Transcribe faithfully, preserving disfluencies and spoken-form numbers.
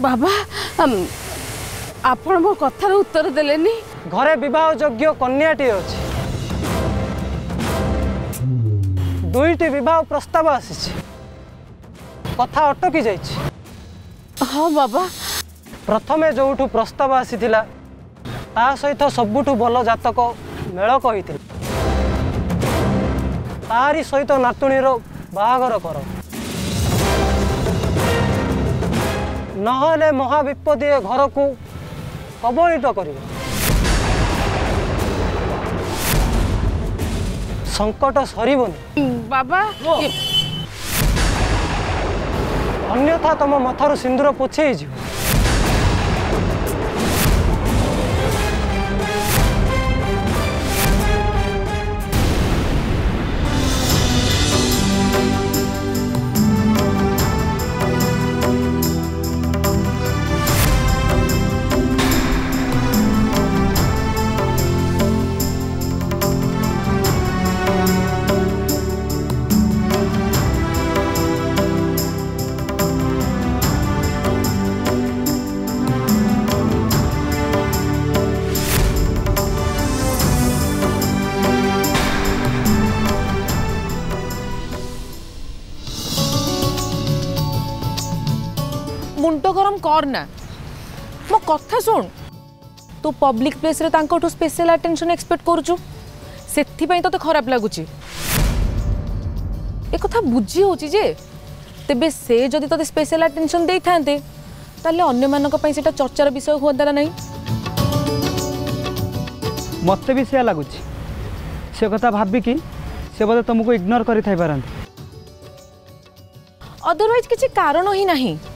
बाबा आपण मो कथार उत्तर देलेनी। घरे विवाह योग्य कन्याटी अछि दुईटी विवाह प्रस्ताव आसी कथा अटकी जाइछि। हाँ बाबा प्रथमे जोठू प्रस्ताव आसीथिला ता सहित सबुठू भल जातक मेल कही तारी सहित नातुणीर बाहागर कर नहले महाविपदी घर को कबलित कर संकट सरबनी बाबा अन्यथा तुम मथारू सिंदूर पोछे जीव। मुंड गरम करना मो कथा सुन तू पब्लिक प्लेस रे तांको स्पेशल अटेंशन एक्सपेक्ट करूछु सेथि पई तते खराब लागुची ए कथा बुझी होची जे तेबे से जदि तते स्पेशल अटेंशन देई थांते ताले अन्य मानक पई सेटा चर्चार विषय होता नहीं। मते भी से लागुची से कथा भाबी कि से बोले तुमको इग्नोर करि थाई पारंती अदरवाइज किछि कारण ही नहीं।